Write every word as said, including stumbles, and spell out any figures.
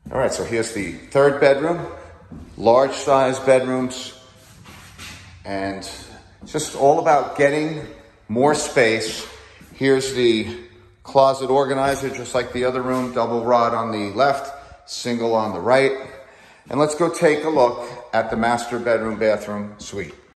All right, so here's the third bedroom, large size bedrooms, and it's just all about getting more space. Here's the closet organizer, just like the other room, double rod on the left, single on the right. And let's go take a look at the master bedroom bathroom suite.